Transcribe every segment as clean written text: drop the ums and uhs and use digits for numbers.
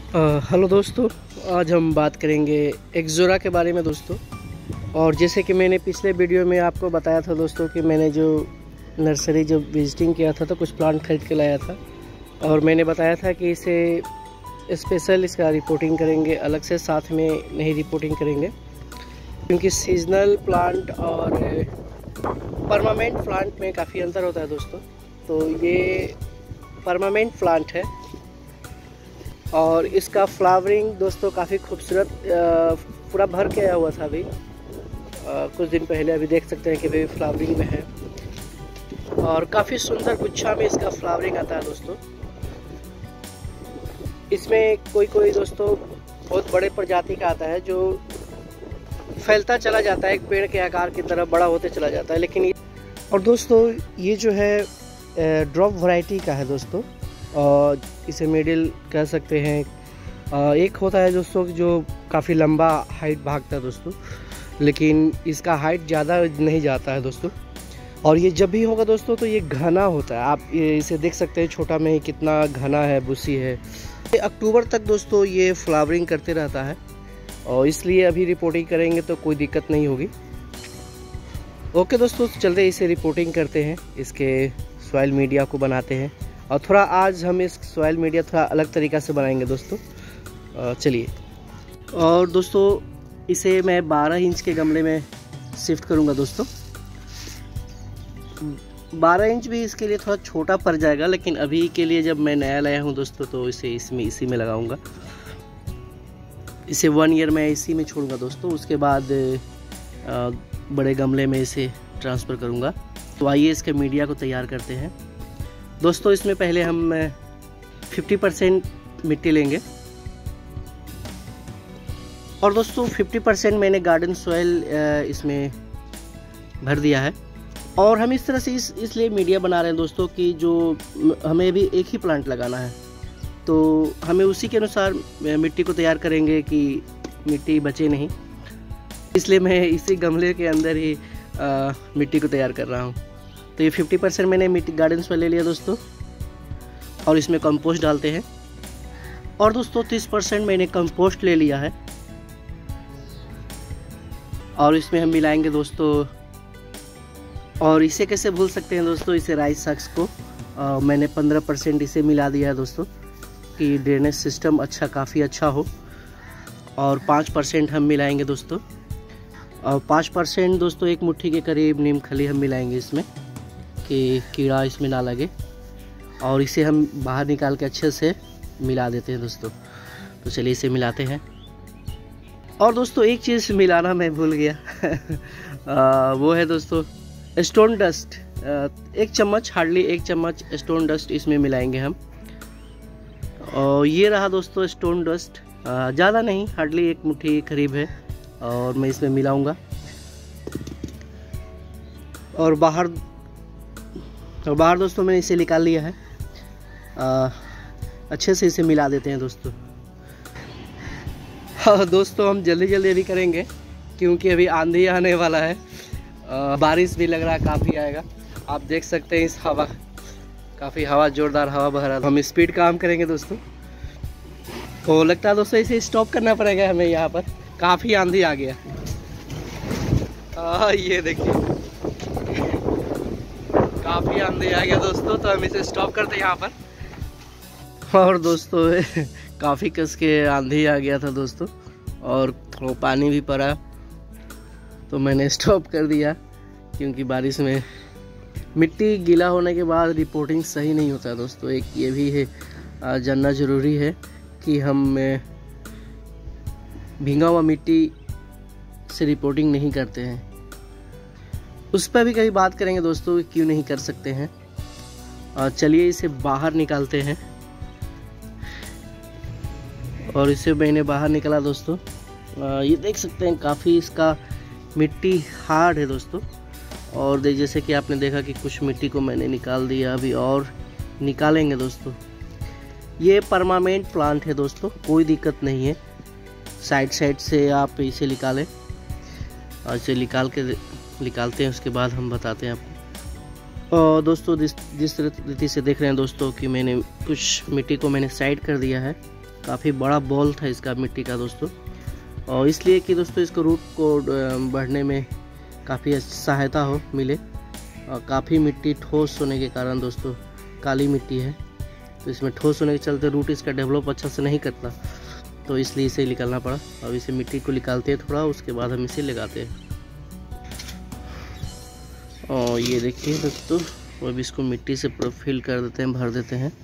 Hello दोस्तों, आज हम बात करेंगे एक्सोरा के बारे में दोस्तों। और जैसे कि मैंने पिछले वीडियो में आपको बताया था दोस्तों कि मैंने जो नर्सरी जब विजिटिंग किया था तो कुछ प्लांट खरीद के लाया था और मैंने बताया था कि इसे स्पेशल इसका रिपोर्टिंग करेंगे, अलग से साथ में नहीं रिपोर्टिंग करेंगे, क्योंकि सीजनल प्लांट और परमानेंट प्लांट में काफ़ी अंतर होता है दोस्तों। तो ये परमानेंट प्लांट है और इसका फ्लावरिंग दोस्तों काफ़ी खूबसूरत पूरा भर के आया हुआ था अभी कुछ दिन पहले। अभी देख सकते हैं कि भाई फ्लावरिंग में है और काफ़ी सुंदर गुच्छा में इसका फ्लावरिंग आता है दोस्तों। इसमें कोई दोस्तों बहुत बड़े प्रजाति का आता है जो फैलता चला जाता है, एक पेड़ के आकार की तरह बड़ा होते चला जाता है। लेकिन और दोस्तों ये जो है ड्रॉप वैरायटी का है दोस्तों, और इसे मिडिल कह सकते हैं। एक होता है दोस्तों जो काफ़ी लंबा हाइट भागता है दोस्तों, लेकिन इसका हाइट ज़्यादा नहीं जाता है दोस्तों। और ये जब भी होगा दोस्तों तो ये घना होता है, आप इसे देख सकते हैं छोटा में कितना घना है, बुसी है। अक्टूबर तक दोस्तों ये फ्लावरिंग करते रहता है और इसलिए अभी रिपोर्टिंग करेंगे तो कोई दिक्कत नहीं होगी। ओके दोस्तों, चलते इसे रिपोर्टिंग करते हैं, इसके सॉइल मीडिया को बनाते हैं। और थोड़ा आज हम इस सॉइल मीडिया थोड़ा अलग तरीक़ा से बनाएंगे दोस्तों। चलिए। और दोस्तों इसे मैं 12 इंच के गमले में शिफ्ट करूंगा दोस्तों। 12 इंच भी इसके लिए थोड़ा छोटा पड़ जाएगा, लेकिन अभी के लिए जब मैं नया लाया हूं दोस्तों तो इसे इसी में लगाऊंगा। इसे 1 ईयर में इसी में छोड़ूंगा दोस्तों। उसके बाद बड़े गमले में इसे ट्रांसफ़र करूँगा। तो आइए इसके मीडिया को तैयार करते हैं दोस्तों। इसमें पहले हम 50% मिट्टी लेंगे और दोस्तों 50% मैंने गार्डन सॉइल इसमें भर दिया है। और हम इस तरह से इसलिए मीडिया बना रहे हैं दोस्तों कि जो हमें भी एक ही प्लांट लगाना है तो हमें उसी के अनुसार मिट्टी को तैयार करेंगे कि मिट्टी बचे नहीं, इसलिए मैं इसी गमले के अंदर ही मिट्टी को तैयार कर रहा हूँ। तो ये 50% मैंने मिट्टी गार्डन सॉइल ले लिया दोस्तों और इसमें कंपोस्ट डालते हैं। और दोस्तों 30% मैंने कंपोस्ट ले लिया है और इसमें हम मिलाएंगे दोस्तों। और इसे कैसे भूल सकते हैं दोस्तों, इसे राइस सक्स को मैंने 15% इसे मिला दिया है दोस्तों कि ड्रेनेज सिस्टम काफ़ी अच्छा हो। और 5% हम मिलाएंगे दोस्तों, और 5% दोस्तों 1 मुट्ठी के करीब नीम खली हम मिलाएंगे इसमें कि कीड़ा इसमें ना लगे। और इसे हम बाहर निकाल के अच्छे से मिला देते हैं दोस्तों। तो चलिए इसे मिलाते हैं। और दोस्तों एक चीज़ मिलाना मैं भूल गया वो है दोस्तों स्टोन डस्ट। 1 चम्मच, हार्डली 1 चम्मच स्टोन डस्ट इसमें मिलाएंगे हम। और ये रहा दोस्तों स्टोन डस्ट, ज़्यादा नहीं, हार्डली 1 मुट्ठी करीब है और मैं इसमें मिलाऊंगा। और बाहर दोस्तों मैंने इसे निकाल लिया है। अच्छे से इसे मिला देते हैं दोस्तों। हाँ दोस्तों, हम जल्दी अभी करेंगे क्योंकि अभी आंधी आने वाला है। बारिश भी लग रहा है काफ़ी आएगा। आप देख सकते हैं इस काफ़ी हवा, जोरदार हवा बह रहा है। हम स्पीड काम करेंगे दोस्तों। तो लगता है दोस्तों इसे स्टॉप करना पड़ेगा हमें, यहाँ पर काफ़ी आंधी आ गया। ये देखिए काफ़ी आंधी आ गया दोस्तों, तो हम इसे स्टॉप करते हैं यहाँ पर। और दोस्तों काफ़ी कस के आंधी आ गया था दोस्तों और थोड़ा पानी भी पड़ा, तो मैंने स्टॉप कर दिया क्योंकि बारिश में मिट्टी गीला होने के बाद रिपोर्टिंग सही नहीं होता दोस्तों। एक ये भी है जानना ज़रूरी है कि हम भीगा हुआ मिट्टी से रिपोर्टिंग नहीं करते हैं। उस पर भी कभी बात करेंगे दोस्तों, क्यों नहीं कर सकते हैं। चलिए इसे बाहर निकालते हैं। और इसे मैंने बाहर निकाला दोस्तों। ये देख सकते हैं काफ़ी इसका मिट्टी हार्ड है दोस्तों। और जैसे कि आपने देखा कि कुछ मिट्टी को मैंने निकाल दिया, अभी और निकालेंगे दोस्तों। ये परमानेंट प्लांट है दोस्तों, कोई दिक्कत नहीं है। साइड से आप इसे निकालें और इसे निकालते हैं, उसके बाद हम बताते हैं आपको। और दोस्तों जिस रीति से देख रहे हैं दोस्तों कि मैंने कुछ मिट्टी को मैंने साइड कर दिया है काफ़ी बड़ा बॉल था इसका मिट्टी का दोस्तों, और इसलिए कि दोस्तों इसको रूट को बढ़ने में काफ़ी सहायता मिले। और काफ़ी मिट्टी ठोस होने के कारण दोस्तों, काली मिट्टी है तो इसमें ठोस होने के चलते रूट इसका डेवलप अच्छा से नहीं करता, तो इसलिए इसे निकालना पड़ा। अब इसे मिट्टी को निकालते हैं थोड़ा, उसके बाद हम इसे लगाते हैं। और ये देखिए दोस्तों, अब इसको मिट्टी से पूरा फिल कर देते हैं, भर देते हैं।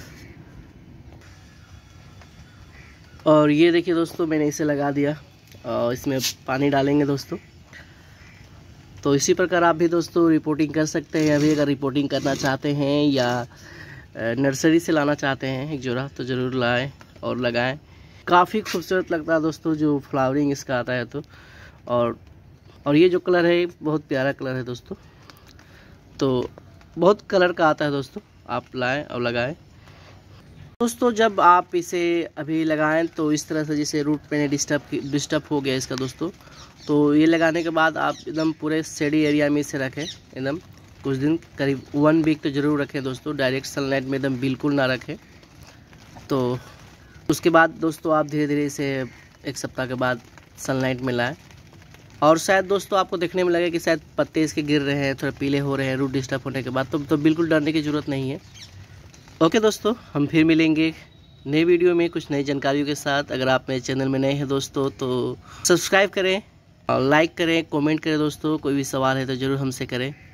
और ये देखिए दोस्तों, मैंने इसे लगा दिया और इसमें पानी डालेंगे दोस्तों। तो इसी प्रकार आप भी दोस्तों रिपोर्टिंग कर सकते हैं। अभी अगर रिपोर्टिंग करना चाहते हैं या नर्सरी से लाना चाहते हैं एक जोड़ा, तो ज़रूर लाएं और लगाएं। काफ़ी खूबसूरत लगता है दोस्तों जो फ्लावरिंग इसका आता है तो। और ये जो कलर है बहुत प्यारा कलर है दोस्तों, तो बहुत कलर का आता है दोस्तों, आप लाएं और लगाएं दोस्तों। जब आप इसे अभी लगाएं तो इस तरह से जैसे रूट पे डिस्टर्ब हो गया इसका दोस्तों, तो ये लगाने के बाद आप एकदम पूरे शेडी एरिया में इसे रखें एकदम कुछ दिन, करीब 1 वीक तो ज़रूर रखें दोस्तों। डायरेक्ट सनलाइट में एकदम बिल्कुल ना रखें। तो उसके बाद दोस्तों आप धीरे धीरे इसे 1 सप्ताह के बाद सनलाइट में लाएं। और शायद दोस्तों आपको देखने में लगे कि शायद पत्ते इसके गिर रहे हैं, थोड़ा पीले हो रहे हैं रूट डिस्टर्ब होने के बाद, तो बिल्कुल डरने की ज़रूरत नहीं है। ओके दोस्तों, हम फिर मिलेंगे नए वीडियो में कुछ नई जानकारियों के साथ। अगर आप मेरे चैनल में नए हैं दोस्तों तो सब्सक्राइब करें और लाइक करें, कमेंट करें दोस्तों। कोई भी सवाल है तो ज़रूर हमसे करें।